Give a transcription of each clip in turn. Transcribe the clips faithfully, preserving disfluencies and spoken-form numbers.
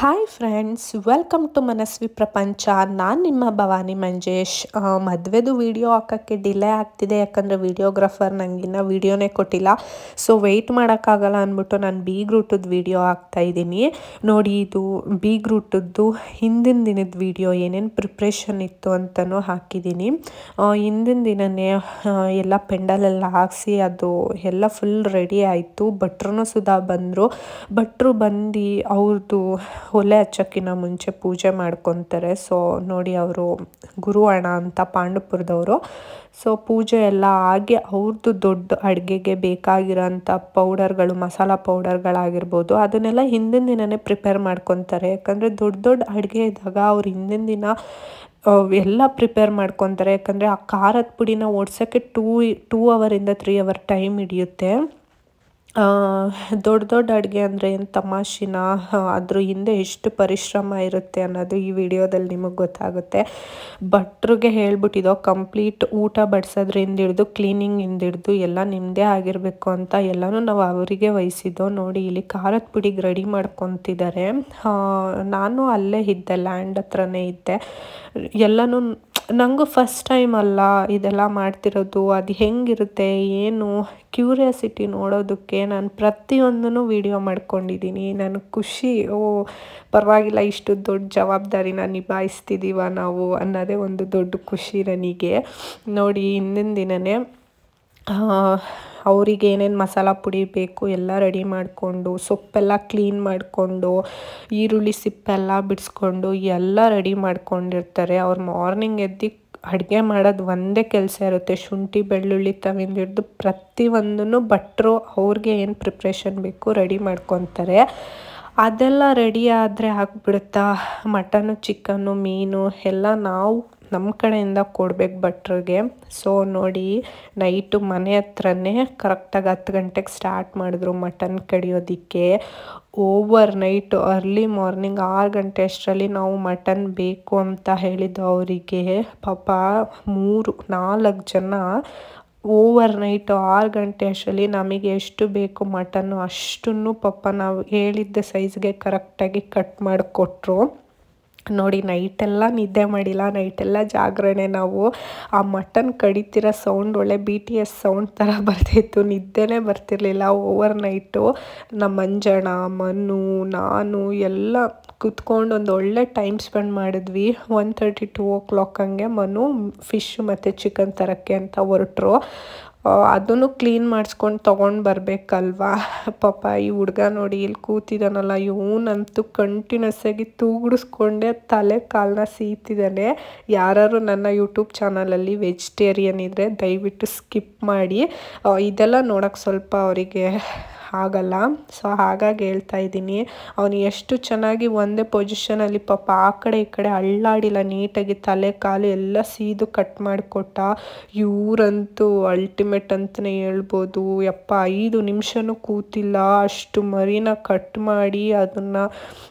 Hi friends, welcome to Manasvi Prapancha. ನಾನು ನಿಮ್ಮ ಭವಾನಿ ಮಂಜೇಶ್. ಮದುವೆದು ವಿಡಿಯೋ ಹಾಕೋಕ್ಕೆ ಡಿಲೇ ಆಗ್ತಿದೆ, ಯಾಕಂದರೆ ವಿಡಿಯೋಗ್ರಾಫರ್ ನನಗಿನ್ನ ವಿಡಿಯೋನೇ ಕೊಟ್ಟಿಲ್ಲ. ಸೊ ವೆಯ್ಟ್ ಮಾಡೋಕ್ಕಾಗಲ್ಲ ಅಂದ್ಬಿಟ್ಟು ನಾನು ಬೀಗ್ರೂಟದ ವಿಡಿಯೋ ಹಾಕ್ತಾಯಿದ್ದೀನಿ. ನೋಡಿ, ಇದು ಬೀಗ್ರೂಟದ್ದು ಹಿಂದಿನ ದಿನದ ವಿಡಿಯೋ ಏನೇನು ಪ್ರಿಪ್ರೇಷನ್ ಇತ್ತು ಅಂತಲೂ ಹಾಕಿದ್ದೀನಿ. ಹಿಂದಿನ ದಿನವೇ ಎಲ್ಲ ಪೆಂಡಲೆಲ್ಲ ಹಾಕಿಸಿ ಅದು ಎಲ್ಲ ಫುಲ್ ರೆಡಿ ಆಯಿತು. ಭಟ್ರೂ ಸುಧಾ ಬಂದರು. ಭಟ್ರು ಬಂದು ಅವ್ರದ್ದು ಒಲೆ ಹಚ್ಚೋಕ್ಕಿಂತ ಮುಂಚೆ ಪೂಜೆ ಮಾಡ್ಕೊತಾರೆ. ಸೊ ನೋಡಿ, ಅವರು ಗುರುವಣ ಅಂತ ಪಾಂಡುಪುರದವರು. ಸೊ ಪೂಜೆ ಎಲ್ಲ ಆಗಿ ಅವ್ರದ್ದು ದೊಡ್ಡ ಅಡುಗೆಗೆ ಬೇಕಾಗಿರೋಂಥ ಪೌಡರ್ಗಳು, ಮಸಾಲ ಪೌಡರ್ಗಳಾಗಿರ್ಬೋದು, ಅದನ್ನೆಲ್ಲ ಹಿಂದಿನ ದಿನವೇ ಪ್ರಿಪೇರ್ ಮಾಡ್ಕೊತಾರೆ. ಯಾಕಂದರೆ ದೊಡ್ಡ ದೊಡ್ಡ ಅಡುಗೆ ಇದ್ದಾಗ ಅವ್ರು ಹಿಂದಿನ ದಿನ ಎಲ್ಲ ಪ್ರಿಪೇರ್ ಮಾಡ್ಕೊತಾರೆ. ಯಾಕಂದರೆ ಆ ಖಾರದ ಪುಡಿನ ಓಡ್ಸೋಕ್ಕೆ ಟೂ ಟೂ ಅವರಿಂದ ತ್ರೀ ಅವರ್ ಟೈಮ್ ಹಿಡಿಯುತ್ತೆ. ದೊಡ್ಡ ದೊಡ್ಡ ಅಡುಗೆ ಅಂದರೆ ಏನು ತಮಾಷೆನ, ಅದ್ರ ಹಿಂದೆ ಎಷ್ಟು ಪರಿಶ್ರಮ ಇರುತ್ತೆ ಅನ್ನೋದು ಈ ವಿಡಿಯೋದಲ್ಲಿ ನಿಮಗೆ ಗೊತ್ತಾಗುತ್ತೆ. ಭಟ್ರಿಗೆ ಹೇಳ್ಬಿಟ್ಟಿದ್ದೋ ಕಂಪ್ಲೀಟ್ ಊಟ ಬಡಿಸೋದ್ರಿಂದ ಹಿಡಿದು ಕ್ಲೀನಿಂಗಿಂದ ಹಿಡಿದು ಎಲ್ಲ ನಿಮ್ಮದೇ ಆಗಿರಬೇಕು ಅಂತ ಎಲ್ಲನೂ ನಾವು ಅವರಿಗೆ ವಹಿಸಿದ್ದೋ. ನೋಡಿ, ಇಲ್ಲಿ ಖಾರದ ಪುಡಿಗೆ ರೆಡಿ ಮಾಡ್ಕೊತಿದ್ದಾರೆ. ನಾನು ಅಲ್ಲೇ ಇದ್ದೆ, ಲ್ಯಾಂಡ್ ಹತ್ರನೇ ಇದ್ದೆ. ಎಲ್ಲನೂ ನನಗೂ ಫಸ್ಟ್ ಟೈಮ್ ಅಲ್ಲ ಇದೆಲ್ಲ ಮಾಡ್ತಿರೋದು. ಅದು ಹೆಂಗಿರುತ್ತೆ ಏನು ಕ್ಯೂರಿಯಾಸಿಟಿ ನೋಡೋದಕ್ಕೆ ನಾನು ಪ್ರತಿಯೊಂದೂ ವಿಡಿಯೋ ಮಾಡ್ಕೊಂಡಿದ್ದೀನಿ. ನನಗೆ ಖುಷಿ, ಓ ಪರವಾಗಿಲ್ಲ, ಇಷ್ಟು ದೊಡ್ಡ ಜವಾಬ್ದಾರಿನ ನಿಭಾಯಿಸ್ತಿದ್ದೀವ ನಾವು ಅನ್ನೋದೇ ಒಂದು ದೊಡ್ಡ ಖುಷಿ ನನಗೆ. ನೋಡಿ, ಹಿಂದಿನ ದಿನವೇ ಅವರಿಗೆ ಏನೇನು ಮಸಾಲ ಪುಡಿ ಬೇಕು ಎಲ್ಲ ರೆಡಿ ಮಾಡಿಕೊಂಡು, ಸೊಪ್ಪೆಲ್ಲ ಕ್ಲೀನ್ ಮಾಡಿಕೊಂಡು, ಈರುಳ್ಳಿ ಸಿಪ್ಪೆಲ್ಲ ಬಿಡಿಸ್ಕೊಂಡು ಎಲ್ಲ ರೆಡಿ ಮಾಡ್ಕೊಂಡಿರ್ತಾರೆ. ಅವ್ರು ಮಾರ್ನಿಂಗ್ ಎದ್ದು ಅಡುಗೆ ಮಾಡೋದು ಒಂದೇ ಕೆಲಸ ಇರುತ್ತೆ. ಶುಂಠಿ ಬೆಳ್ಳುಳ್ಳಿ ತವಿಂದ ಹಿಡಿದು ಪ್ರತಿಯೊಂದೂ ಭಟ್ರು ಅವ್ರಿಗೆ ಏನು ಪ್ರಿಪ್ರೇಷನ್ ಬೇಕು ರೆಡಿ ಮಾಡ್ಕೊತಾರೆ. ಅದೆಲ್ಲ ರೆಡಿ ಆದರೆ ಆಗಿಬಿಡುತ್ತಾ ಮಟನು, ಚಿಕನ್ನು, ಮೀನು ಎಲ್ಲ ನಾವು ನಮ್ಮ ಕಡೆಯಿಂದ ಕೊಡ್ಬೇಕು ಭಟ್ರಿಗೆ. ಸೊ ನೋಡಿ, ನೈಟು ಮನೆ ಹತ್ರನೇ ಕರೆಕ್ಟಾಗಿ ಹತ್ತು ಗಂಟೆಗೆ ಸ್ಟಾರ್ಟ್ ಮಾಡಿದ್ರು ಮಟನ್ ಕಡಿಯೋದಕ್ಕೆ. ಓವರ್ ನೈಟು ಅರ್ಲಿ ಮಾರ್ನಿಂಗ್ ಆರು ಗಂಟೆ ಅಷ್ಟರಲ್ಲಿ ನಾವು ಮಟನ್ ಬೇಕು ಅಂತ ಹೇಳಿದ್ದು ಅವರಿಗೆ. ಪಾಪ ಮೂರು ನಾಲ್ಕು ಜನ ಓವರ್ ನೈಟು ಆರು ಗಂಟೆ ಅಷ್ಟರಲ್ಲಿ ನಮಗೆ ಎಷ್ಟು ಬೇಕು ಮಟನ್ನು ಅಷ್ಟನ್ನು ಪಾಪ ನಾವು ಹೇಳಿದ್ದ ಸೈಜ್ಗೆ ಕರೆಕ್ಟಾಗಿ ಕಟ್ ಮಾಡಿಕೊಟ್ರು. ನೋಡಿ, ನೈಟೆಲ್ಲ ನಿದ್ದೆ ಮಾಡಿಲ್ಲ, ನೈಟೆಲ್ಲ ಜಾಗರಣೆ. ನಾವು ಆ ಮಟನ್ ಕಡಿತಿರೋ ಸೌಂಡ್ ಒಳ್ಳೆ ಬಿ ಟಿ ಎಸ್ ಸೌಂಡ್ ಥರ ಬರ್ತಿತ್ತು, ನಿದ್ದೆನೇ ಬರ್ತಿರ್ಲಿಲ್ಲ. ಓವರ್ ನೈಟು ನಮ್ಮ ಮಂಜಣ್ಣ, ಮನು, ನಾನು ಎಲ್ಲ ಕುತ್ಕೊಂಡು ಒಂದು ಒಳ್ಳೆ ಟೈಮ್ ಸ್ಪೆಂಡ್ ಮಾಡಿದ್ವಿ. One thirty two o'clock ಹಂಗೆ ಮನು ಫಿಶ್ ಮತ್ತು ಚಿಕನ್ ತರೋಕ್ಕೆ ಅಂತ ಹೊರಟ್ರು. ಅದನ್ನು ಕ್ಲೀನ್ ಮಾಡಿಸ್ಕೊಂಡು ತೊಗೊಂಡು ಬರಬೇಕಲ್ವಾ. ಪಾಪ ಈ ಹುಡುಗ ನೋಡಿ ಇಲ್ಲಿ ಕೂತಿದ್ದಾನಲ್ಲ, ಇವನಂತೂ ಕಂಟಿನ್ಯೂಸ್ ಆಗಿ ತೂಗಿಡಿಸ್ಕೊಂಡೆ ತಲೆ ಕಾಲನ್ನ ಸೀತಿದ್ದಾನೆ. ಯಾರು ನನ್ನ ಯೂಟ್ಯೂಬ್ ಚಾನಲಲ್ಲಿ ವೆಜಿಟೇರಿಯನ್ ಇದ್ದರೆ ದಯವಿಟ್ಟು ಸ್ಕಿಪ್ ಮಾಡಿ, ಇದೆಲ್ಲ ನೋಡೋಕ್ಕೆ ಸ್ವಲ್ಪ ಅವರಿಗೆ ಆಗಲ್ಲ. ಸೊ ಹಾಗಾಗಿ ಹೇಳ್ತಾ ಇದ್ದೀನಿ. ಅವನು ಎಷ್ಟು ಚೆನ್ನಾಗಿ ಒಂದೇ ಪೊಸಿಷನಲ್ಲಿ ಪಾಪ ಆ ಕಡೆ ಈ ಕಡೆ ಅಳ್ಳಾಡಿಲ್ಲ, ನೀಟಾಗಿ ತಲೆ ಕಾಲು ಎಲ್ಲ ಸೀದು ಕಟ್ ಮಾಡಿಕೊಟ್ಟ. ಇವರಂತೂ ಅಲ್ಟಿಮೇಟ್ ಅಂತಲೇ ಹೇಳ್ಬೋದು. ಯಪ್ಪ, ಐದು ನಿಮಿಷನೂ ಕೂತಿಲ್ಲ, ಅಷ್ಟು ಮರಿನ ಕಟ್ ಮಾಡಿ ಅದನ್ನು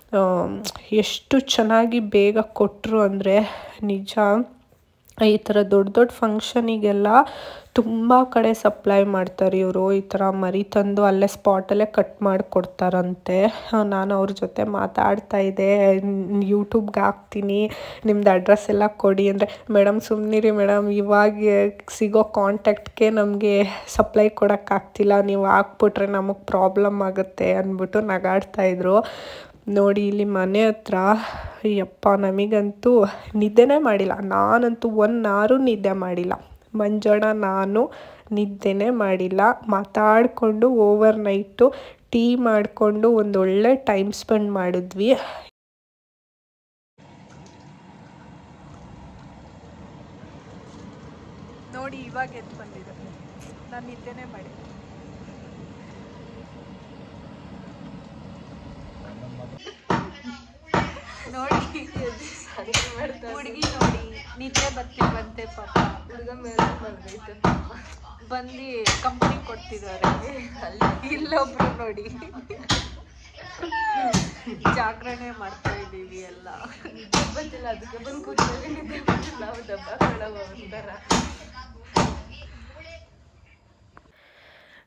ಎಷ್ಟು ಚೆನ್ನಾಗಿ ಬೇಗ ಕೊಟ್ಟರು ಅಂದರೆ ನಿಜ. ಈ ಥರ ದೊಡ್ಡ ದೊಡ್ಡ ಫಂಕ್ಷನಿಗೆಲ್ಲ ತುಂಬ ಕಡೆ ಸಪ್ಲೈ ಮಾಡ್ತಾರೆ ಇವರು. ಈ ಥರ ಮರಿ ತಂದು ಅಲ್ಲೇ ಸ್ಪಾಟಲ್ಲೇ ಕಟ್ ಮಾಡಿ ಕೊಡ್ತಾರಂತೆ. ನಾನು ಅವ್ರ ಜೊತೆ ಮಾತಾಡ್ತಾ ಇದ್ದೆ, ಯೂಟ್ಯೂಬ್ಗೆ ಹಾಕ್ತೀನಿ, ನಿಮ್ದು ಅಡ್ರೆಸ್ ಎಲ್ಲ ಕೊಡಿ ಅಂದರೆ, ಮೇಡಮ್ ಸುಮ್ಮನಿರಿ ಮೇಡಮ್, ಇವಾಗ ಸಿಗೋ ಕಾಂಟ್ಯಾಕ್ಟ್ಗೆ ನಮಗೆ ಸಪ್ಲೈ ಕೊಡೋಕ್ಕಾಗ್ತಿಲ್ಲ, ನೀವು ಹಾಕ್ಬಿಟ್ರೆ ನಮಗೆ ಪ್ರಾಬ್ಲಮ್ ಆಗುತ್ತೆ ಅಂದ್ಬಿಟ್ಟು ನಗಾಡ್ತಾಯಿದ್ರು. ನೋಡಿ, ಇಲ್ಲಿ ಮನೆ ಹತ್ರ ಯಪ್ಪ ನಮಗಂತೂ ನಿದ್ದೆನೇ ಮಾಡಿಲ್ಲ. ನಾನಂತೂ ಒನ್ ಅವರು ನಿದ್ದೆ ಮಾಡಿಲ್ಲ. ಮಂಜಣ್ಣ ನಾನು ನಿದ್ದೆನೇ ಮಾಡಿಲ್ಲ. ಮಾತಾಡಿಕೊಂಡು ಓವರ್ ನೈಟು ಟೀ ಮಾಡಿಕೊಂಡು ಒಂದೊಳ್ಳೆ ಟೈಮ್ ಸ್ಪೆಂಡ್ ಮಾಡಿದ್ವಿ. ನೋಡಿ, ಇವಾಗ ಎದ್ದು ಬಂದಿದ್ದಾರೆ, ನಾನು ನಿದ್ದೆನೇ ಮಾಡಿಲ್ಲ. ನೋಡಿ ಹುಡುಗಿ, ನೋಡಿ ನಿದ್ದೆ ಬರ್ತಿಲ್ವಂತೆ ಪಾಪ. ಹುಡುಗ ಮೇಲೆ ಬಂದೈತೆ ಬಂದು ಕಂಪ್ನಿ ಕೊಡ್ತಿದ್ದಾರೆ. ಇಲ್ಲೊಬ್ರು ನೋಡಿ ಜಾಗರಣೆ ಮಾಡ್ತಾ ಇದ್ದೀವಿ ಎಲ್ಲ. ನಿದ್ದೆ ಬಂದಿಲ್ಲ, ಅದಕ್ಕೆ ಬಂದು ಕೂತ್ಕೊಳ್ಳಿ. ನಿದ್ದೆ ಬಂದಿಲ್ಲ, ನಾವು ದಬ್ಬ ಕೊಡವ ಒಂಥರ.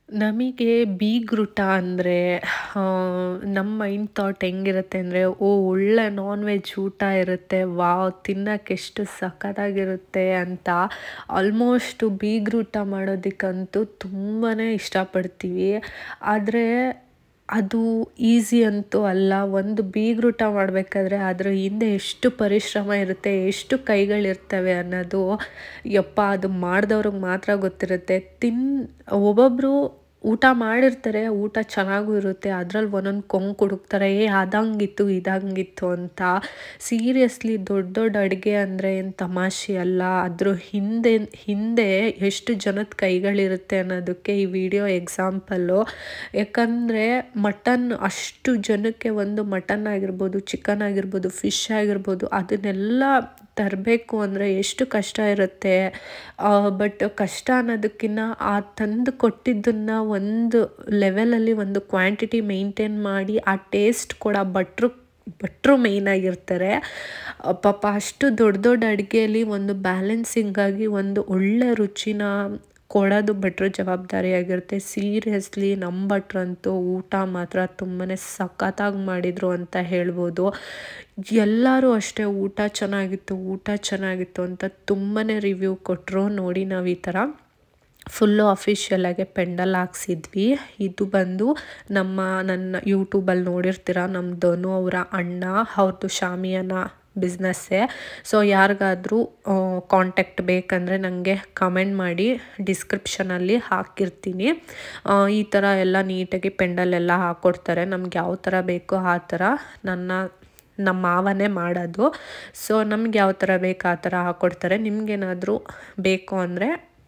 ನಮಗೆ ಬೀಗ್ರೂಟ ಅಂದರೆ ನಮ್ಮ ಮೈಂಡ್ ಥಾಟ್ ಹೆಂಗಿರುತ್ತೆ ಅಂದರೆ, ಓ ಒಳ್ಳೆ ನಾನ್ ವೆಜ್ ಊಟ ಇರುತ್ತೆ, ವಾವ್ ತಿನ್ನೋಕ್ಕೆ ಎಷ್ಟು ಸಖತ್ತಾಗಿರುತ್ತೆ ಅಂತ ಆಲ್ಮೋಸ್ಟು ಬೀಗ್ರೂಟ ಮಾಡೋದಕ್ಕಂತೂ ತುಂಬಾ ಇಷ್ಟಪಡ್ತೀವಿ. ಆದರೆ ಅದು ಈಸಿ ಅಂತೂ ಅಲ್ಲ. ಒಂದು ಬೀಗ್ರೂಟ ಮಾಡಬೇಕಾದ್ರೆ ಅದರ ಹಿಂದೆ ಎಷ್ಟು ಪರಿಶ್ರಮ ಇರುತ್ತೆ, ಎಷ್ಟು ಕೈಗಳಿರ್ತವೆ ಅನ್ನೋದು ಯಪ್ಪ ಅದು ಮಾಡಿದವ್ರಿಗೆ ಮಾತ್ರ ಗೊತ್ತಿರುತ್ತೆ. ತಿನ್ ಒಬ್ಬೊಬ್ಬರು ಊಟ ಮಾಡಿರ್ತಾರೆ, ಊಟ ಚೆನ್ನಾಗೂ ಇರುತ್ತೆ, ಅದ್ರಲ್ಲಿ ಒಂದೊಂದು ಕೊಂಕು ಹುಡುಕ್ತಾರೆ, ಏ ಅದಂಗಿತ್ತು ಇದಂಗಿತ್ತು ಅಂತ. ಸೀರಿಯಸ್ಲಿ ದೊಡ್ಡ ದೊಡ್ಡ ಅಡುಗೆ ಅಂದರೆ ಏನು ತಮಾಷೆ ಅಲ್ಲ. ಅದ್ರ ಹಿಂದೆ ಹಿಂದೆ ಎಷ್ಟು ಜನದ ಕೈಗಳಿರುತ್ತೆ ಅನ್ನೋದಕ್ಕೆ ಈ ವಿಡಿಯೋ ಎಕ್ಸಾಂಪಲ್ಲು. ಯಾಕಂದರೆ ಮಟನ್ ಅಷ್ಟು ಜನಕ್ಕೆ ಒಂದು ಮಟನ್ ಆಗಿರ್ಬೋದು, ಚಿಕನ್ ಆಗಿರ್ಬೋದು, ಫಿಶ್ ಆಗಿರ್ಬೋದು, ಅದನ್ನೆಲ್ಲ ತರಬೇಕು ಅಂದರೆ ಎಷ್ಟು ಕಷ್ಟ ಇರುತ್ತೆ. ಬಟ್ ಕಷ್ಟ ಅನ್ನೋದಕ್ಕಿಂತ ಆ ತಂದು ಕೊಟ್ಟಿದ್ದನ್ನು ಒಂದು ಲೆವೆಲಲ್ಲಿ ಒಂದು ಕ್ವಾಂಟಿಟಿ ಮೇಂಟೈನ್ ಮಾಡಿ ಆ ಟೇಸ್ಟ್ ಕೂಡ ಭಟ್ರು ಭಟ್ರು ಮೇಯ್ನಾಗಿರ್ತಾರೆ ಪಾಪ. ಅಷ್ಟು ದೊಡ್ಡ ದೊಡ್ಡ ಅಡುಗೆಯಲ್ಲಿ ಒಂದು ಬ್ಯಾಲೆನ್ಸಿಂಗಾಗಿ ಒಂದು ಒಳ್ಳೆ ರುಚಿನ ಕೊಡೋದು ಭಟ್ರ ಜವಾಬ್ದಾರಿಯಾಗಿರುತ್ತೆ. ಸೀರಿಯಸ್ಲಿ ನಮ್ಮ ಭಟ್ರಂತೂ ಊಟ ಮಾತ್ರ ತುಂಬಾ ಸಖತ್ತಾಗಿ ಮಾಡಿದರು ಅಂತ ಹೇಳ್ಬೋದು. ಎಲ್ಲರೂ ಅಷ್ಟೇ ಊಟ ಚೆನ್ನಾಗಿತ್ತು ಊಟ ಚೆನ್ನಾಗಿತ್ತು ಅಂತ ತುಂಬಾ ರಿವ್ಯೂ ಕೊಟ್ಟರು. ನೋಡಿ ನಾವು ಈ ಥರ ಫುಲ್ಲು ಅಫಿಷಿಯಲಾಗೆ ಪೆಂಡಲ್ ಹಾಕ್ಸಿದ್ವಿ. ಇದು ಬಂದು ನಮ್ಮ ನನ್ನ ಯೂಟ್ಯೂಬಲ್ಲಿ ನೋಡಿರ್ತೀರ, ನಮ್ಮ ಧನು ಅವರ ಅಣ್ಣ ಅವ್ರದ್ದು ಶಾಮಿಯಾನ ಬಿಸ್ನೆಸ್ಸೇ. ಸೊ ಯಾರಿಗಾದರೂ ಕಾಂಟ್ಯಾಕ್ಟ್ ಬೇಕಂದರೆ ನನಗೆ ಕಮೆಂಟ್ ಮಾಡಿ, ಡಿಸ್ಕ್ರಿಪ್ಷನಲ್ಲಿ ಹಾಕಿರ್ತೀನಿ. ಈ ಥರ ಎಲ್ಲ ನೀಟಾಗಿ ಪೆಂಡಲ್ ಎಲ್ಲ ಹಾಕ್ಕೊಡ್ತಾರೆ. ನಮ್ಗೆ ಯಾವ ಥರ ಬೇಕೋ ಆ ಥರ ನನ್ನ ನಮ್ಮ ಮಾವನೇ ಮಾಡೋದು. ಸೊ ನಮ್ಗೆ ಯಾವ ಥರ ಬೇಕು ಆ ಥರ ಹಾಕ್ಕೊಡ್ತಾರೆ. ನಿಮಗೇನಾದರೂ ಬೇಕು ಅಂದರೆ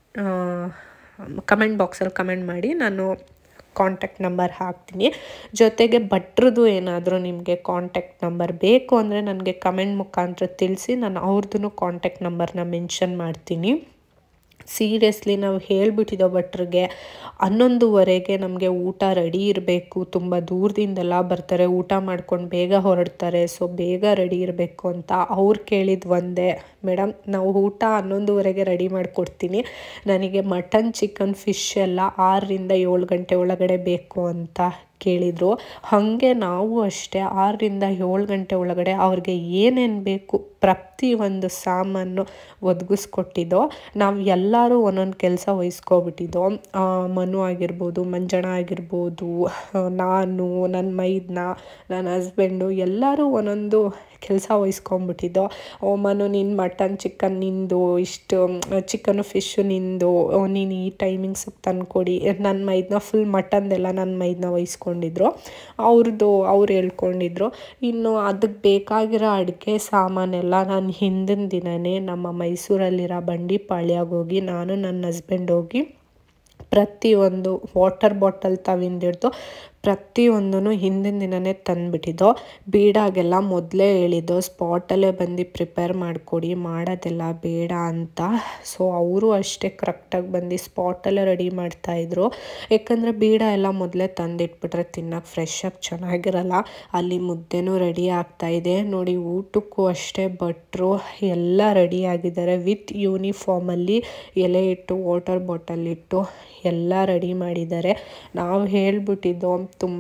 ಕಮೆಂಟ್ ಬಾಕ್ಸಲ್ಲಿ ಕಮೆಂಟ್ ಮಾಡಿ, ನಾನು ಕಾಂಟ್ಯಾಕ್ಟ್ ನಂಬರ್ ಹಾಕ್ತೀನಿ. ಜೊತೆಗೆ ಭಟ್ರದ್ದು ಏನಾದರೂ ನಿಮಗೆ ಕಾಂಟ್ಯಾಕ್ಟ್ ನಂಬರ್ ಬೇಕು ಅಂದರೆ ನನಗೆ ಕಮೆಂಟ್ ಮುಖಾಂತರ ತಿಳಿಸಿ, ನಾನು ಅವ್ರದ್ದು ಕಾಂಟ್ಯಾಕ್ಟ್ ನಂಬರ್ನ ಮೆನ್ಷನ್ ಮಾಡ್ತೀನಿ. ಸೀರಿಯಸ್ಲಿ ನಾವು ಹೇಳಿಬಿಟ್ಟಿದ್ದೋ ಭಟ್ರಿಗೆ ಹನ್ನೊಂದುವರೆಗೆ ನಮಗೆ ಊಟ ರೆಡಿ ಇರಬೇಕು. ತುಂಬ ದೂರದಿಂದೆಲ್ಲ ಬರ್ತಾರೆ, ಊಟ ಮಾಡ್ಕೊಂಡು ಬೇಗ ಹೊರಡ್ತಾರೆ. ಸೊ ಬೇಗ ರೆಡಿ ಇರಬೇಕು ಅಂತ ಅವ್ರು ಕೇಳಿದ್ದು ಒಂದೇ, ಮೇಡಮ್ ನಾವು ಊಟ ಹನ್ನೊಂದುವರೆಗೆ ರೆಡಿ ಮಾಡಿಕೊಡ್ತೀನಿ, ನನಗೆ ಮಟನ್ ಚಿಕನ್ ಫಿಶ್ ಎಲ್ಲ ಆರರಿಂದ ಏಳು ಗಂಟೆ ಒಳಗಡೆ ಬೇಕು ಅಂತ ಕೇಳಿದರು. ಹಾಗೆ ನಾವು ಅಷ್ಟೇ ಆರರಿಂದ ಏಳು ಗಂಟೆ ಒಳಗಡೆ ಅವ್ರಿಗೆ ಏನೇನು ಬೇಕು ಪ್ರತಿ ಒಂದು ಸಾಮಾನು ಒದಗಿಸ್ಕೊಟ್ಟಿದ್ದೋ. ನಾವು ಎಲ್ಲರೂ ಒಂದೊಂದು ಕೆಲಸ ವಹಿಸ್ಕೊಬಿಟ್ಟಿದ್ದೋ. ಮನು ಆಗಿರ್ಬೋದು, ಮಂಜಣ್ಣ ಆಗಿರ್ಬೋದು, ನಾನು, ನನ್ನ ಮೈದ್ನ, ನನ್ನ ಹಸ್ಬೆಂಡು ಎಲ್ಲರೂ ಒಂದೊಂದು ಕೆಲಸ ವಹಿಸ್ಕೊಂಬಿಟ್ಟಿದ್ದೋ. ಓ ಮನು ನಿನ್ನ ಮಟನ್ ಚಿಕನ್ ನಿಂದು, ಇಷ್ಟು ಚಿಕನು ಫಿಶ್ಶು ನಿಂದು, ನೀನು ಈ ಟೈಮಿಂಗ್ಸಿಗೆ ತಂದುಕೊಡಿ. ನನ್ನ ಮೈದ್ನ ಫುಲ್ ಮಟನ್ದೆಲ್ಲ ನನ್ನ ಮೈದ್ನ ವಹಿಸ್ಕೊಂಡಿದ್ರು, ಅವ್ರದ್ದು ಅವ್ರು ಹೇಳ್ಕೊಂಡಿದ್ರು. ಇನ್ನು ಅದಕ್ಕೆ ಬೇಕಾಗಿರೋ ಅಡುಗೆ ಸಾಮಾನೆಲ್ಲ ನಾನು ಹಿಂದಿನ ದಿನವೇ ನಮ್ಮ ಮೈಸೂರಲ್ಲಿರೋ ಬಂಡಿಪಾಳ್ಯಗೆ ಹೋಗಿ ನಾನು ನನ್ನ ಹಸ್ಬೆಂಡ್ ಹೋಗಿ ಪ್ರತಿಯೊಂದು ವಾಟರ್ ಬಾಟಲ್ ತವಿಂದಿಡ್ದು ಪ್ರತಿಯೊಂದೂ ಹಿಂದಿನ ದಿನವೇ ತಂದುಬಿಟ್ಟಿದ್ದೋ. ಬೀಡಾಗೆಲ್ಲ ಮೊದಲೇ ಹೇಳಿದ್ದೋ, ಸ್ಪಾಟಲ್ಲೇ ಬಂದು ಪ್ರಿಪೇರ್ ಮಾಡಿಕೊಡಿ, ಮಾಡೋದೆಲ್ಲ ಬೇಡ ಅಂತ. ಸೊ ಅವರು ಅಷ್ಟೇ ಕರೆಕ್ಟಾಗಿ ಬಂದು ಸ್ಪಾಟಲ್ಲೇ ರೆಡಿ ಮಾಡ್ತಾಯಿದ್ರು. ಯಾಕಂದರೆ ಬೀಡ ಎಲ್ಲ ಮೊದಲೇ ತಂದಿಟ್ಬಿಟ್ರೆ ತಿನ್ನೋಕೆ ಫ್ರೆಶ್ಶಾಗಿ ಚೆನ್ನಾಗಿರಲ್ಲ. ಅಲ್ಲಿ ಮುದ್ದೆನೂ ರೆಡಿ ಆಗ್ತಾಯಿದೆ ನೋಡಿ. ಊಟಕ್ಕೂ ಅಷ್ಟೇ ಭಟ್ರು ಎಲ್ಲ ರೆಡಿ ಆಗಿದ್ದಾರೆ. ವಿತ್ ಯೂನಿಫಾರ್ಮಲ್ಲಿ ಎಲೆ ಇಟ್ಟು ವಾಟರ್ ಬಾಟಲ್ ಇಟ್ಟು ಎಲ್ಲ ರೆಡಿ ಮಾಡಿದ್ದಾರೆ. ನಾವು ಹೇಳ್ಬಿಟ್ಟಿದ್ದು ತುಂಬ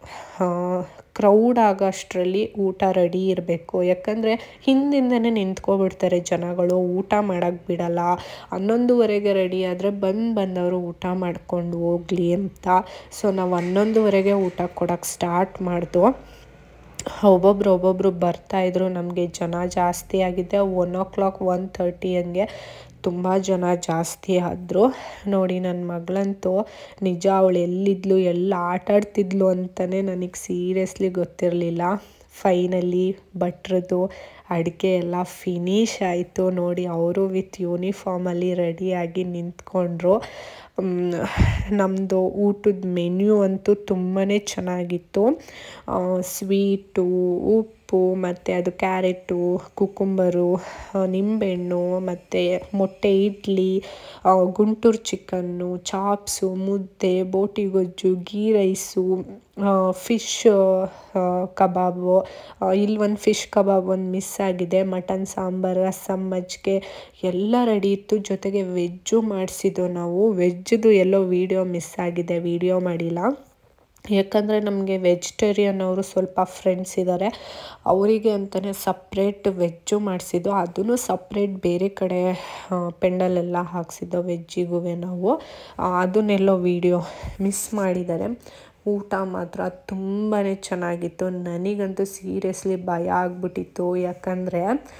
ಕ್ರೌಡ್ ಆಗೋಷ್ಟರಲ್ಲಿ ಊಟ ರೆಡಿ ಇರಬೇಕು. ಯಾಕಂದರೆ ಹಿಂದಿಂದನೇ ನಿಂತ್ಕೊಬಿಡ್ತಾರೆ ಜನಗಳು, ಊಟ ಮಾಡೋಕ್ಕೆ ಬಿಡಲ್ಲ. ಹನ್ನೊಂದುವರೆಗೆ ರೆಡಿ ಆದರೆ ಬಂದು ಬಂದವರು ಊಟ ಮಾಡ್ಕೊಂಡು ಹೋಗಲಿ ಅಂತ. ಸೊ ನಾವು ಹನ್ನೊಂದುವರೆಗೆ ಊಟ ಕೊಡೋಕ್ಕೆ ಸ್ಟಾರ್ಟ್ ಮಾಡ್ದು. ಒಬ್ಬೊಬ್ರು ಒಬ್ಬೊಬ್ಬರು ಬರ್ತಾಯಿದ್ರು. ನಮಗೆ ಜನ ಜಾಸ್ತಿ ಆಗಿದೆ. One o'clock one thirty ಹಂಗೆ ತುಂಬ ಜನ ಜಾಸ್ತಿ ಆದರು ನೋಡಿ. ನನ್ನ ಮಗಳಂತೂ ನಿಜ ಅವಳು ಎಲ್ಲಿದ್ಲು, ಎಲ್ಲ ಆಟಾಡ್ತಿದ್ಲು ಅಂತಲೇ ನನಗೆ ಸೀರಿಯಸ್ಲಿ ಗೊತ್ತಿರಲಿಲ್ಲ. ಫೈನಲಿ ಭಟ್ರದ್ದು ಅಡುಗೆ ಎಲ್ಲ ಫಿನಿಶ್ ಆಯಿತು ನೋಡಿ. ಅವರು ವಿತ್ ಯೂನಿಫಾರ್ಮಲ್ಲಿ ರೆಡಿಯಾಗಿ ನಿಂತ್ಕೊಂಡ್ರು. ನಮ್ಮದು ಊಟದ ಮೆನ್ಯೂ ಅಂತೂ ತುಂಬಾ ಚೆನ್ನಾಗಿತ್ತು. ಸ್ವೀಟು, ಸೊಪ್ಪು ಮತ್ತು ಅದು ಕ್ಯಾರೆಟು, ಕುಕುಂಬರು, ನಿಂಬೆಹಣ್ಣು ಮತ್ತು ಮೊಟ್ಟೆ ಇಡ್ಲಿ, ಗುಂಟೂರು ಚಿಕನ್ನು, ಚಾಪ್ಸು, ಮುದ್ದೆ, ಬೋಟಿ ಗೊಜ್ಜು, ಗೀ ರೈಸು, ಫಿಶ್ ಕಬಾಬು. ಇಲ್ಲಿ ಒಂದು ಫಿಶ್ ಕಬಾಬ್ ಒಂದು ಮಿಸ್ ಆಗಿದೆ. ಮಟನ್ ಸಾಂಬಾರು, ರಸಮ್, ಮಜ್ಜಿಗೆ ಎಲ್ಲ ರೆಡಿ ಇತ್ತು. ಜೊತೆಗೆ ವೆಜ್ಜು ಮಾಡಿಸಿದ್ದು ನಾವು. ವೆಜ್ಜದು ಎಲ್ಲೋ ವೀಡಿಯೋ ಮಿಸ್ ಆಗಿದೆ, ವೀಡಿಯೋ ಮಾಡಿಲ್ಲ. ಯಾಕಂದರೆ ನಮಗೆ ವೆಜಿಟೇರಿಯನ್ ಅವರು ಸ್ವಲ್ಪ ಫ್ರೆಂಡ್ಸ್ ಇದ್ದಾರೆ, ಅವರಿಗೆ ಅಂತಲೇ ಸಪ್ರೇಟ್ ವೆಜ್ಜು ಮಾಡಿಸಿದ್ದು. ಅದನ್ನು ಸಪ್ರೇಟ್ ಬೇರೆ ಕಡೆ ಪೆಂಡಲೆಲ್ಲ ಹಾಕ್ಸಿದ್ದು ವೆಜ್ಜಿಗೂ ನಾವು. ಅದನ್ನೆಲ್ಲೋ ವೀಡಿಯೋ ಮಿಸ್ ಮಾಡಿದ್ದಾರೆ. ಊಟ ಮಾತ್ರ ತುಂಬಾ ಚೆನ್ನಾಗಿತ್ತು. ನನಗಂತೂ ಸೀರಿಯಸ್ಲಿ ಭಯ ಆಗ್ಬಿಟ್ಟಿತ್ತು. ಯಾಕಂದರೆ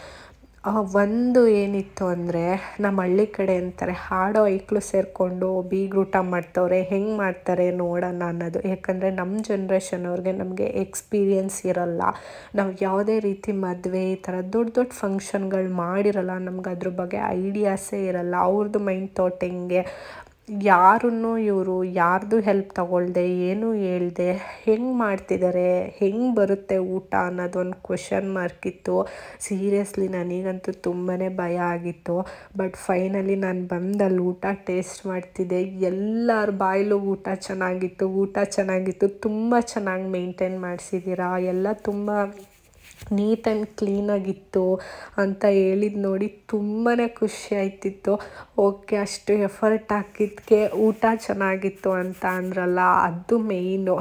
ಒಂದು ಏನಿತ್ತು ಅಂದರೆ, ನಮ್ಮ ಹಳ್ಳಿ ಕಡೆ ಅಂತಾರೆ ಹಾಡೋ ಐಕ್ಳು ಸೇರಿಕೊಂಡು ಬೀಗ್ರೂಟ ಮಾಡ್ತವ್ರೆ, ಹೆಂಗೆ ಮಾಡ್ತಾರೆ ನೋಡೋಣ ಅನ್ನೋದು. ಯಾಕಂದರೆ ನಮ್ಮ ಜನ್ರೇಷನ್ ಅವ್ರಿಗೆ ನಮಗೆ ಎಕ್ಸ್ಪೀರಿಯೆನ್ಸ್ ಇರೋಲ್ಲ. ನಾವು ಯಾವುದೇ ರೀತಿ ಮದುವೆ ಈ ಥರ ದೊಡ್ಡ ದೊಡ್ಡ ಫಂಕ್ಷನ್ಗಳು ಮಾಡಿರಲ್ಲ. ನಮ್ಗೆ ಅದ್ರ ಬಗ್ಗೆ ಐಡಿಯಾಸೇ ಇರೋಲ್ಲ. ಅವ್ರದ್ದು ಮೈಂಡ್ ಥಾಟ್ ಹೆಂಗೆ, ಯಾರನ್ನೂ ಇವರು ಯಾರ್ದು ಹೆಲ್ಪ್ ತಗೊಳ್ದೆ, ಏನೂ ಹೇಳ್ದೆ ಹೆಂಗೆ ಮಾಡ್ತಿದ್ದಾರೆ, ಹೆಂಗೆ ಬರುತ್ತೆ ಊಟ ಅನ್ನೋದೊಂದು ಕ್ವೆಶನ್ ಮಾರ್ಕ್ ಇತ್ತು. ಸೀರಿಯಸ್ಲಿ ನನಗಂತೂ ತುಂಬಾ ಭಯ ಆಗಿತ್ತು. ಬಟ್ ಫೈನಲಿ ನಾನು ಬಂದಲ್ಲಿ ಊಟ ಟೇಸ್ಟ್ ಮಾಡ್ತಿದ್ದೆ. ಎಲ್ಲರ ಬಾಯಲ್ಲೂ ಊಟ ಚೆನ್ನಾಗಿತ್ತು, ಊಟ ಚೆನ್ನಾಗಿತ್ತು, ತುಂಬ ಚೆನ್ನಾಗಿ ಮೇಂಟೈನ್ ಮಾಡಿಸಿದ್ದೀರಾ, ಎಲ್ಲ ತುಂಬ ನೀಟ್ ಆ್ಯಂಡ್ ಕ್ಲೀನಾಗಿತ್ತು ಅಂತ ಹೇಳಿದ್ದು ನೋಡಿ ತುಂಬಾ ಖುಷಿ ಆಯ್ತಿತ್ತು. ಓಕೆ, ಅಷ್ಟು ಎಫರ್ಟ್ ಹಾಕಿದ್ದಕ್ಕೆ ಊಟ ಚೆನ್ನಾಗಿತ್ತು ಅಂತ ಅಂದ್ರಲ್ಲ, ಅದು ಮೇಯ್ನು.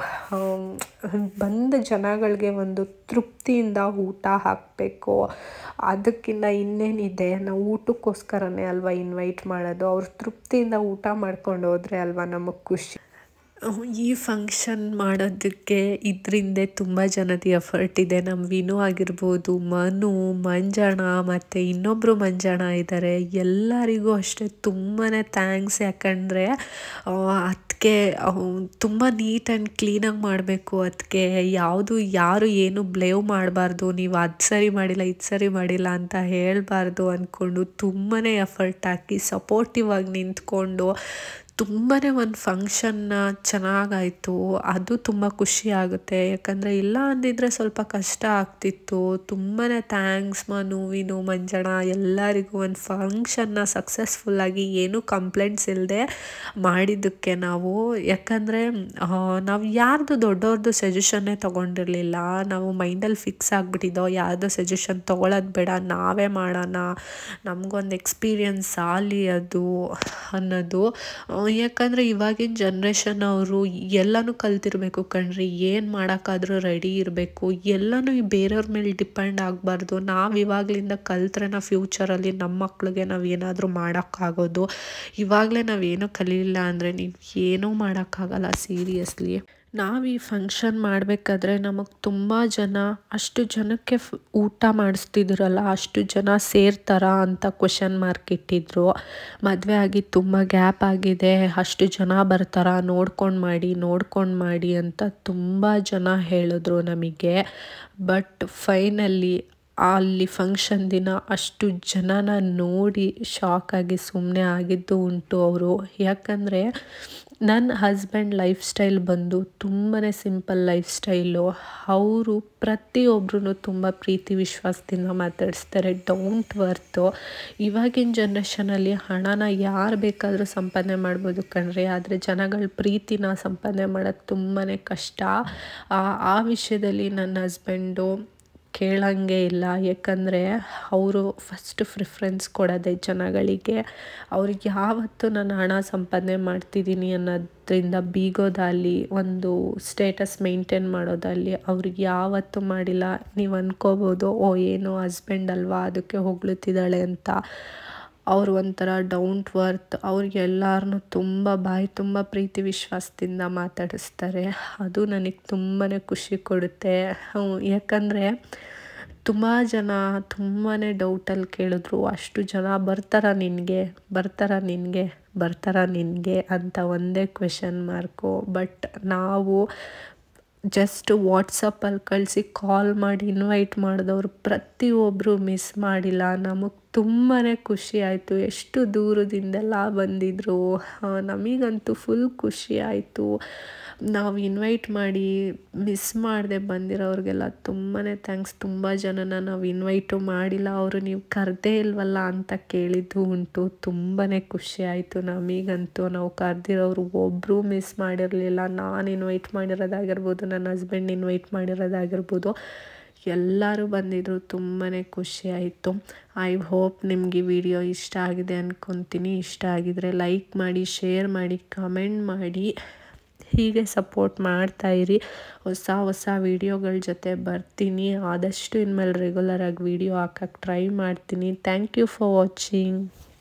ಬಂದ ಜನಗಳಿಗೆ ಒಂದು ತೃಪ್ತಿಯಿಂದ ಊಟ ಹಾಕಬೇಕು. ಅದಕ್ಕಿಂತ ಇನ್ನೇನಿದೆ, ನಾವು ಊಟಕ್ಕೋಸ್ಕರನೇ ಅಲ್ವಾ ಇನ್ವೈಟ್ ಮಾಡೋದು. ಅವ್ರು ತೃಪ್ತಿಯಿಂದ ಊಟ ಮಾಡ್ಕೊಂಡು ಹೋದರೆ ಅಲ್ವಾ ನಮಗೆ ಖುಷಿ. ಈ ಫಂಕ್ಷನ್ ಮಾಡೋದಕ್ಕೆ ಇದರಿಂದ ತುಂಬ ಜನದ ಎಫರ್ಟ್ ಇದೆ. ನಮ್ಮ ವಿನು ಆಗಿರ್ಬೋದು, ಮನು, ಮಂಜಣ್ಣ ಮತ್ತು ಇನ್ನೊಬ್ಬರು ಮಂಜಣ್ಣ ಇದ್ದಾರೆ. ಎಲ್ಲರಿಗೂ ಅಷ್ಟೇ ತುಂಬಾ ಥ್ಯಾಂಕ್ಸ್. ಯಾಕಂದರೆ ಅದಕ್ಕೆ ತುಂಬ ನೀಟ್ ಆ್ಯಂಡ್ ಕ್ಲೀನಾಗಿ ಮಾಡಬೇಕು. ಅದಕ್ಕೆ ಯಾವುದು ಯಾರು ಏನು ಬ್ಲೇವ್ ಮಾಡಬಾರ್ದು, ನೀವು ಅದು ಸರಿ ಮಾಡಿಲ್ಲ ಇದು ಸರಿ ಮಾಡಿಲ್ಲ ಅಂತ ಹೇಳಬಾರ್ದು ಅಂದ್ಕೊಂಡು ತುಂಬಾ ಎಫರ್ಟ್ ಹಾಕಿ ಸಪೋರ್ಟಿವ್ ಆಗಿ ನಿಂತ್ಕೊಂಡು ತುಂಬಾ ಒಂದು ಫಂಕ್ಷನ್ನ ಚೆನ್ನಾಗಾಯಿತು. ಅದು ತುಂಬ ಖುಷಿ ಆಗುತ್ತೆ. ಯಾಕಂದರೆ ಇಲ್ಲ ಅಂದಿದ್ರೆ ಸ್ವಲ್ಪ ಕಷ್ಟ ಆಗ್ತಿತ್ತು. ತುಂಬಾ ಥ್ಯಾಂಕ್ಸ್ ಮನು, ವಿನು, ಮಂಜಣ್ಣ ಎಲ್ಲರಿಗೂ ಒಂದು ಫಂಕ್ಷನ್ನ ಸಕ್ಸಸ್ಫುಲ್ಲಾಗಿ ಏನೂ ಕಂಪ್ಲೇಂಟ್ಸ್ ಇಲ್ಲದೆ ಮಾಡಿದ್ದಕ್ಕೆ ನಾವು. ಯಾಕಂದರೆ ನಾವು ಯಾರ್ದು ದೊಡ್ಡವ್ರದ್ದು ಸಜೆಷನ್ನೇ ತೊಗೊಂಡಿರಲಿಲ್ಲ. ನಾವು ಮೈಂಡಲ್ಲಿ ಫಿಕ್ಸ್ ಆಗಿಬಿಟ್ಟಿದ್ದೋ ಯಾರ್ದು ಸಜೆಷನ್ ತೊಗೊಳೋದು ಬೇಡ, ನಾವೇ ಮಾಡೋಣ, ನಮಗೊಂದು ಎಕ್ಸ್ಪೀರಿಯನ್ಸ್ ಆಗಲಿ ಅದು ಅನ್ನೋದು. ಯಾಕಂದರೆ ಇವಾಗಿನ ಜನ್ರೇಷನ್ ಅವರು ಎಲ್ಲನೂ ಕಲ್ತಿರಬೇಕು ಕಣ್ರಿ. ಏನು ಮಾಡೋಕ್ಕಾದ್ರೂ ರೆಡಿ ಇರಬೇಕು. ಎಲ್ಲನೂ ಬೇರೆಯವ್ರ ಮೇಲೆ ಡಿಪೆಂಡ್ ಆಗಬಾರ್ದು. ನಾವು ಇವಾಗಲಿಂದ ಕಲ್ತ್ರೆ ನಾವು ಫ್ಯೂಚರಲ್ಲಿ ನಮ್ಮ ಮಕ್ಳಿಗೆ ನಾವು ಏನಾದರೂ ಮಾಡೋಕ್ಕಾಗೋದು. ಇವಾಗಲೇ ನಾವೇನೂ ಕಲೀಲಿಲ್ಲ ಅಂದರೆ ನೀವು ಏನೂ ಮಾಡೋಕ್ಕಾಗಲ್ಲ ಸೀರಿಯಸ್ಲಿ. ನಾವು ಈ ಫಂಕ್ಷನ್ ಮಾಡಬೇಕಾದ್ರೆ ನಮಗೆ ತುಂಬ ಜನ, ಅಷ್ಟು ಜನಕ್ಕೆ ಫ್ ಊಟ ಮಾಡಿಸ್ತಿದ್ರಲ್ಲ, ಅಷ್ಟು ಜನ ಸೇರ್ತಾರಾ ಅಂತ ಕ್ವೆಶನ್ ಮಾರ್ಕ್ ಇಟ್ಟಿದ್ರು. ಮದುವೆ ಆಗಿ ತುಂಬ ಗ್ಯಾಪ್ ಆಗಿದೆ, ಅಷ್ಟು ಜನ ಬರ್ತಾರಾ, ನೋಡ್ಕೊಂಡು ಮಾಡಿ ನೋಡ್ಕೊಂಡು ಮಾಡಿ ಅಂತ ತುಂಬ ಜನ ಹೇಳಿದ್ರು ನಮಗೆ. ಬಟ್ ಫೈನಲಿ ಅಲ್ಲಿ ಫಂಕ್ಷನ್ ದಿನ ಅಷ್ಟು ಜನನ ನೋಡಿ ಶಾಕಾಗಿ ಸುಮ್ಮನೆ ಆಗಿದ್ದು ಉಂಟು ಅವರು. ಯಾಕಂದರೆ ನನ್ನ ಹಸ್ಬೆಂಡ್ ಲೈಫ್ ಸ್ಟೈಲ್ ಬಂದು ತುಂಬಾ ಸಿಂಪಲ್ ಲೈಫ್ ಸ್ಟೈಲು. ಅವರು ಪ್ರತಿಯೊಬ್ಬರೂ ತುಂಬ ಪ್ರೀತಿ ವಿಶ್ವಾಸದಿಂದ ಮಾತಾಡಿಸ್ತಾರೆ, ಡೌನ್ ಟು ಅರ್ತು. ಇವಾಗಿನ ಜನ್ರೇಷನಲ್ಲಿ ಹಣನ ಯಾರು ಬೇಕಾದರೂ ಸಂಪಾದನೆ ಮಾಡ್ಬೋದು ಕಣ್ರಿ, ಆದರೆ ಜನಗಳ ಪ್ರೀತಿನ ಸಂಪಾದನೆ ಮಾಡೋದು ತುಂಬಾ ಕಷ್ಟ. ಆ ವಿಷಯದಲ್ಲಿ ನನ್ನ ಹಸ್ಬೆಂಡು ಕೇಳಂಗೆ ಇಲ್ಲ. ಯಾಕಂದರೆ ಅವರು ಫಸ್ಟ್ ಪ್ರಿಫ್ರೆನ್ಸ್ ಕೊಡೋದೇ ಜನಗಳಿಗೆ. ಅವ್ರಿಗೆ ಯಾವತ್ತೂ ನಾನು ಹಣ ಸಂಪಾದನೆ ಮಾಡ್ತಿದ್ದೀನಿ ಅನ್ನೋದ್ರಿಂದ ಬೀಗೋದಾಗಲಿ, ಒಂದು ಸ್ಟೇಟಸ್ ಮೇಂಟೈನ್ ಮಾಡೋದಾಗಲಿ ಅವ್ರಿಗೆ ಯಾವತ್ತೂ ಮಾಡಿಲ್ಲ. ನೀವು ಅಂದ್ಕೋಬೋದು, ಓ ಏನೋ ಹಸ್ಬೆಂಡ್ ಅಲ್ವಾ ಅದಕ್ಕೆ ಹೊಗಳುತ್ತಿದ್ದಾಳೆ ಅಂತ. ಅವ್ರು ಒಂಥರ ಡೌನ್ ಟು ಅರ್ತ್. ಅವ್ರಿಗೆ ಎಲ್ಲರನ್ನೂ ತುಂಬ ಬಾಯಿ ತುಂಬ ಪ್ರೀತಿ ವಿಶ್ವಾಸದಿಂದ ಮಾತಾಡಿಸ್ತಾರೆ. ಅದು ನನಗೆ ತುಂಬಾ ಖುಷಿ ಕೊಡುತ್ತೆ. ಯಾಕಂದರೆ ತುಂಬ ಜನ ತುಂಬಾ ಡೌಟಲ್ಲಿ ಕೇಳಿದ್ರು, ಅಷ್ಟು ಜನ ಬರ್ತಾರಾ ನಿನಗೆ ಬರ್ತಾರಾ ನಿನಗೆ ಬರ್ತಾರಾ ನಿನಗೆ ಅಂತ ಒಂದೇ ಕ್ವೆಶನ್ ಮಾರ್ಕು. ಬಟ್ ನಾವು ಜಸ್ಟ್ ವಾಟ್ಸಪ್ಪಲ್ಲಿ ಕಳಿಸಿ ಕಾಲ್ ಮಾಡಿ ಇನ್ವೈಟ್ ಮಾಡಿದವರು ಪ್ರತಿಯೊಬ್ಬರು ಮಿಸ್ ಮಾಡಿಲ್ಲ. ನಮಗೆ ತುಂಬಾ ಖುಷಿ ಆಯಿತು. ಎಷ್ಟು ದೂರದಿಂದೆಲ್ಲ ಬಂದಿದ್ದರು. ನಮಗಂತೂ ಫುಲ್ ಖುಷಿ ಆಯಿತು. ನಾವು ಇನ್ವೈಟ್ ಮಾಡಿ ಮಿಸ್ ಮಾಡದೆ ಬಂದಿರೋರಿಗೆಲ್ಲ ತುಂಬಾ ಥ್ಯಾಂಕ್ಸ್. ತುಂಬ ಜನನ ನಾವು ಇನ್ವೈಟು ಮಾಡಿಲ್ಲ, ಅವರು ನೀವು ಕರೆದೇ ಇಲ್ವಲ್ಲ ಅಂತ ಕೇಳಿದ್ದು ಉಂಟು. ತುಂಬಾ ಖುಷಿ ಆಯಿತು ನಮಗಂತೂ. ನಾವು ಕರೆದಿರೋರು ಒಬ್ಬರು ಮಿಸ್ ಮಾಡಿರಲಿಲ್ಲ. ನಾನು ಇನ್ವೈಟ್ ಮಾಡಿರೋದಾಗಿರ್ಬೋದು, ನನ್ನ ಹಸ್ಬೆಂಡ್ ಇನ್ವೈಟ್ ಮಾಡಿರೋದಾಗಿರ್ಬೋದು, ಎಲ್ಲರೂ ಬಂದಿದ್ದರು. ತುಂಬಾ ಖುಷಿ ಆಯಿತು. ಐ ಹೋಪ್ ನಿಮಗೆ ವಿಡಿಯೋ ಇಷ್ಟ ಆಗಿದೆ ಅಂದ್ಕೊತೀನಿ. ಇಷ್ಟ ಆಗಿದರೆ ಲೈಕ್ ಮಾಡಿ, ಶೇರ್ ಮಾಡಿ, ಕಮೆಂಟ್ ಮಾಡಿ. ಹೀಗೆ ಸಪೋರ್ಟ್ ಮಾಡ್ತಾಯಿರಿ. ಹೊಸ ಹೊಸ ವೀಡಿಯೋಗಳ ಜೊತೆ ಬರ್ತೀನಿ. ಆದಷ್ಟು ಇನ್ಮೇಲೆ ರೆಗ್ಯುಲರಾಗಿ ವೀಡಿಯೋ ಹಾಕಕ್ಕೆ ಟ್ರೈ ಮಾಡ್ತೀನಿ. Thank you for watching.